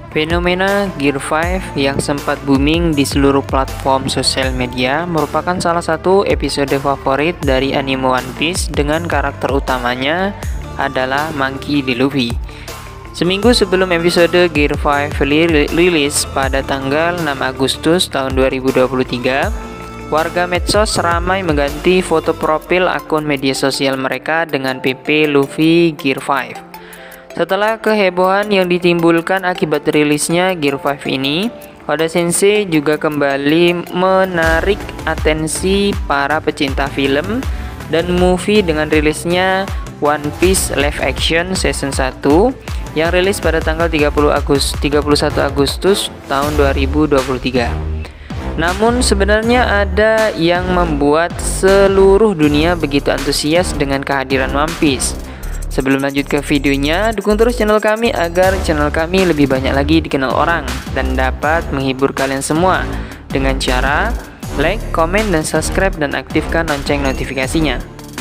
Fenomena Gear 5 yang sempat booming di seluruh platform sosial media merupakan salah satu episode favorit dari anime One Piece dengan karakter utamanya adalah Monkey D. Luffy. Seminggu sebelum episode Gear 5 rilis pada tanggal 6 Agustus tahun 2023, warga medsos ramai mengganti foto profil akun media sosial mereka dengan PP Luffy Gear 5. Setelah kehebohan yang ditimbulkan akibat rilisnya Gear 5 ini, Oda Sensei juga kembali menarik atensi para pecinta film dan movie dengan rilisnya One Piece Live Action Season 1 yang rilis pada tanggal 31 Agustus tahun 2023. Namun sebenarnya ada yang membuat seluruh dunia begitu antusias dengan kehadiran One Piece. Sebelum lanjut ke videonya, dukung terus channel kami agar channel kami lebih banyak lagi dikenal orang dan dapat menghibur kalian semua dengan cara like, komen, dan subscribe dan aktifkan lonceng notifikasinya.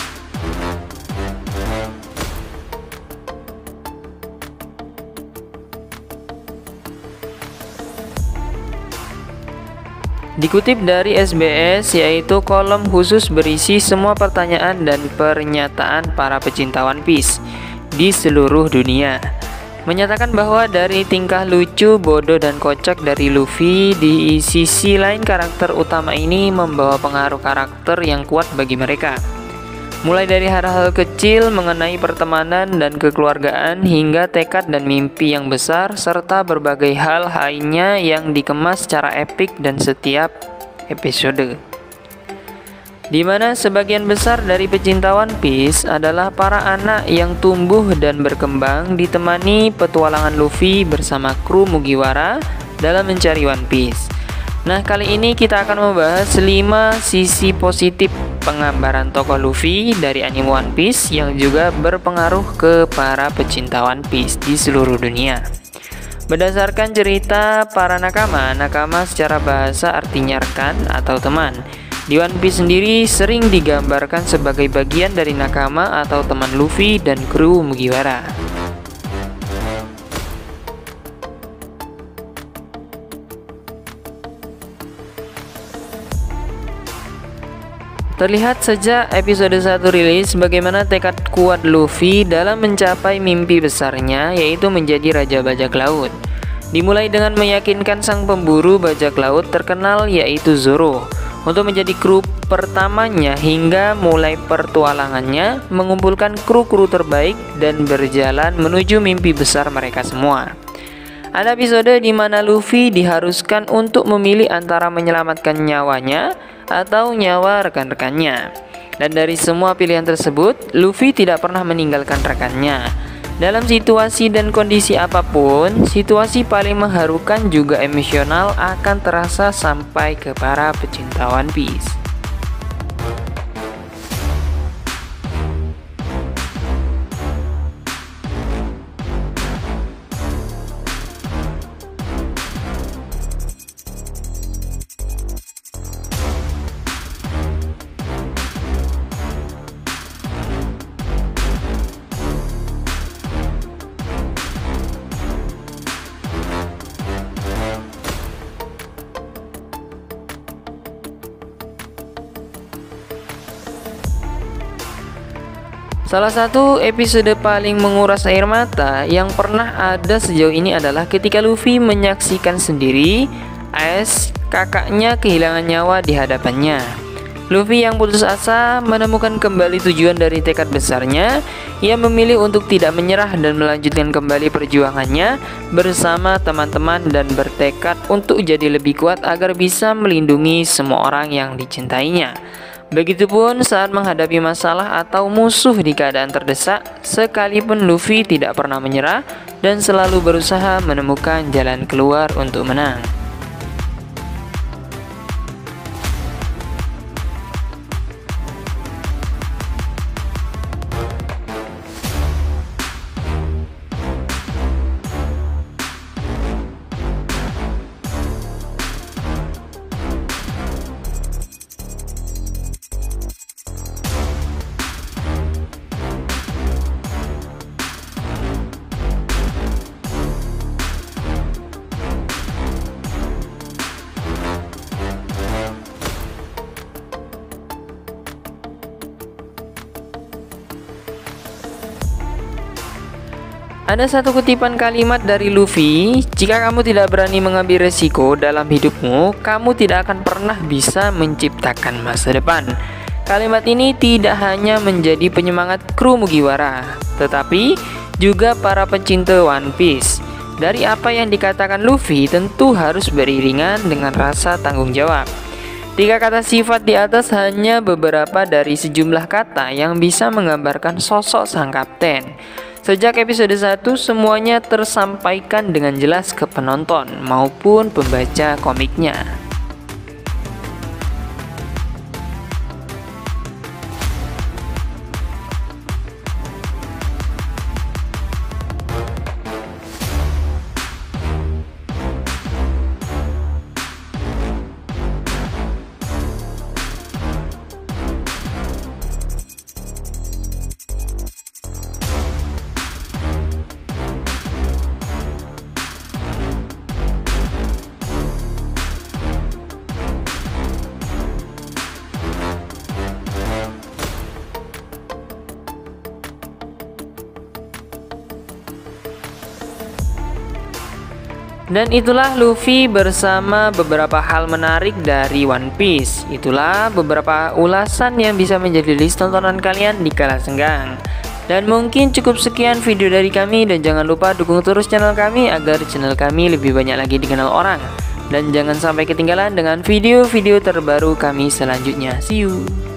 Dikutip dari SBS, yaitu kolom khusus berisi semua pertanyaan dan pernyataan para pecinta One Piece di seluruh dunia. Menyatakan bahwa dari tingkah lucu, bodoh, dan kocak dari Luffy, di sisi lain karakter utama ini membawa pengaruh karakter yang kuat bagi mereka. Mulai dari hal-hal kecil mengenai pertemanan dan kekeluargaan hingga tekad dan mimpi yang besar serta berbagai hal lainnya yang dikemas secara epik dan setiap episode. Di mana sebagian besar dari pecinta One Piece adalah para anak yang tumbuh dan berkembang ditemani petualangan Luffy bersama kru Mugiwara dalam mencari One Piece. Nah, kali ini kita akan membahas 5 sisi positif penggambaran tokoh Luffy dari anime One Piece yang juga berpengaruh ke para pecinta One Piece di seluruh dunia. Berdasarkan cerita para nakama secara bahasa artinya rekan atau teman. Di One Piece sendiri sering digambarkan sebagai bagian dari nakama atau teman Luffy dan kru Mugiwara. Terlihat sejak episode 1 rilis bagaimana tekad kuat Luffy dalam mencapai mimpi besarnya, yaitu menjadi Raja Bajak Laut. Dimulai dengan meyakinkan sang pemburu bajak laut terkenal yaitu Zoro untuk menjadi kru pertamanya hingga mulai pertualangannya mengumpulkan kru-kru terbaik dan berjalan menuju mimpi besar mereka semua. Ada episode di mana Luffy diharuskan untuk memilih antara menyelamatkan nyawanya atau nyawa rekan-rekannya. Dan dari semua pilihan tersebut, Luffy tidak pernah meninggalkan rekannya. Dalam situasi dan kondisi apapun, situasi paling mengharukan juga emosional akan terasa sampai ke para pecinta One Piece. Salah satu episode paling menguras air mata yang pernah ada sejauh ini adalah ketika Luffy menyaksikan sendiri Ace, kakaknya, kehilangan nyawa di hadapannya. Luffy yang putus asa menemukan kembali tujuan dari tekad besarnya. Ia memilih untuk tidak menyerah dan melanjutkan kembali perjuangannya bersama teman-teman dan bertekad untuk jadi lebih kuat agar bisa melindungi semua orang yang dicintainya. Begitupun saat menghadapi masalah atau musuh di keadaan terdesak, sekalipun Luffy tidak pernah menyerah dan selalu berusaha menemukan jalan keluar untuk menang. Ada satu kutipan kalimat dari Luffy, jika kamu tidak berani mengambil resiko dalam hidupmu, kamu tidak akan pernah bisa menciptakan masa depan. Kalimat ini tidak hanya menjadi penyemangat kru Mugiwara, tetapi juga para pecinta One Piece. Dari apa yang dikatakan Luffy tentu harus beriringan dengan rasa tanggung jawab. 3 kata sifat di atas hanya beberapa dari sejumlah kata yang bisa menggambarkan sosok sang kapten. Sejak episode 1, semuanya tersampaikan dengan jelas ke penonton maupun pembaca komiknya. Dan itulah Luffy bersama beberapa hal menarik dari One Piece. Itulah beberapa ulasan yang bisa menjadi list tontonan kalian di kala senggang. Dan mungkin cukup sekian video dari kami, dan jangan lupa dukung terus channel kami agar channel kami lebih banyak lagi dikenal orang. Dan jangan sampai ketinggalan dengan video-video terbaru kami selanjutnya. See you!